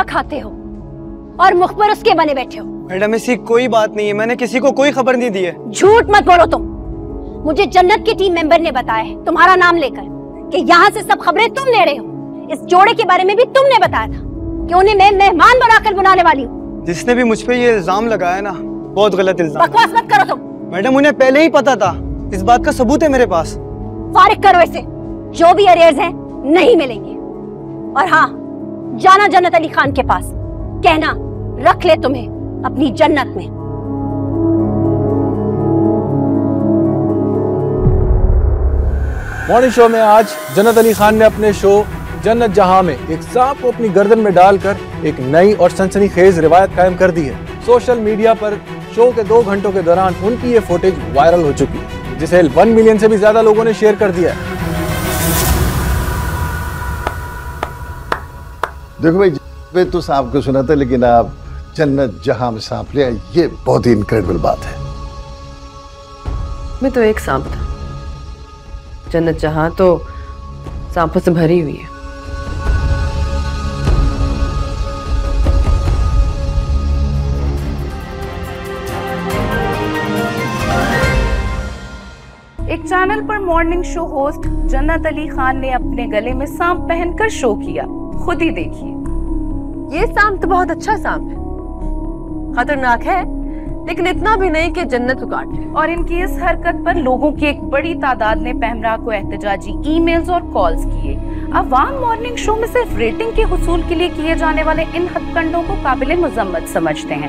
खाना खाते हो और मुख पर उसके बने बैठे हो। मैडम ऐसी कोई बात नहीं है, मैंने किसी को कोई खबर नहीं दी है। झूठ मत बोलो तुम। मुझे जन्नत के टीम मेंबर ने बताया है तुम्हारा नाम लेकर कि यहाँ से सब खबरें तुम ले रहे हो। इस जोड़े के बारे में भी तुमने बताया था कि उन्हें मैं मेहमान बनाकर बुलाने वाली हूँ। जिसने भी मुझ पे ये इल्जाम लगाया ना, बहुत गलत इल्जाम। बकवास मत करो तुम। मैडम उन्हें पहले ही पता था, इस बात का सबूत है मेरे पास। फारिग करो इसे। जो भी अरेयर्स हैं नहीं मिलेंगे। और हाँ, जाना जन्नत अली खान के पास, कहना रख ले तुम्हें अपनी जन्नत में। मॉर्निंग शो में आज जन्नत अली खान ने अपने शो जन्नत जहां में एक सांप को अपनी गर्दन में डालकर एक नई और सनसनीखेज रिवायत कायम कर दी है। सोशल मीडिया पर शो के 2 घंटों के दौरान उनकी ये फुटेज वायरल हो चुकी है, जिसे 1 मिलियन से भी ज्यादा लोगों ने शेयर कर दिया है। देखो भाई, मैं तो सांप को सुना था, लेकिन आप जन्नत जहां में सांप ले आए, ये बहुत ही इनक्रेडिबल बात है। मैं तो एक सांप था, जन्नत जहां तो सांपों से भरी हुई है। एक चैनल पर मॉर्निंग शो होस्ट जन्नत अली खान ने अपने गले में सांप पहनकर शो किया। खुद ही देखिए। ये सांप तो बहुत अच्छा सांप है, खतरनाक है लेकिन इतना भी नहीं कि जन्नत को काट ले। और इनकी इस हरकत पर लोगों की एक बड़ी तादाद ने पैमरा को एहतजाजी ईमेल्स और कॉल्स किए। अवाम मॉर्निंग शो में सिर्फ रेटिंग के हुसूल के लिए किए जाने वाले इन हथकंडों को काबिल मजम्मत समझते हैं।